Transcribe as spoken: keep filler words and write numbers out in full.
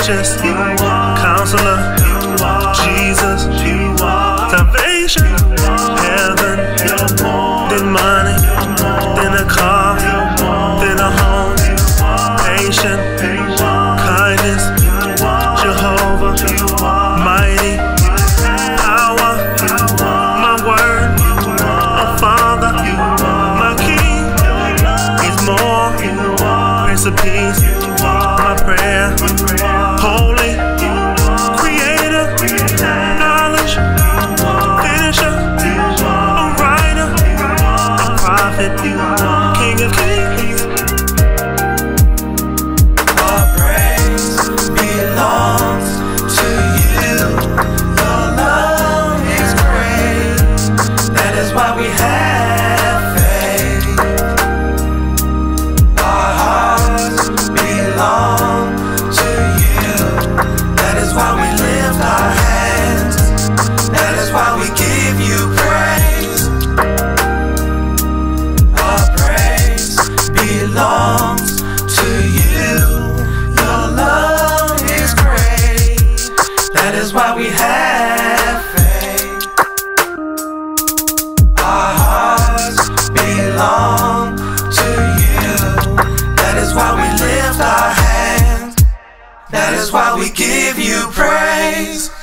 righteous, Counselor, Jesus, salvation, heaven, then money, then a car, then a home, patient, kindness, Jehovah, mighty, power, my word, a father, my king, is more, Prince of Peace, my prayer, holy, creator, knowledge, finisher, a writer, a prophet, King of Kings. All praise belongs to you. Your love is great. That is why we have faith. Our hearts belong to you. That is why we lift our hands. That is why we give you praise. Our praise belongs to you. Your love is great. That is why we have faith. Our hearts belong to you. That is why we lift our hands. That is why we give you praise.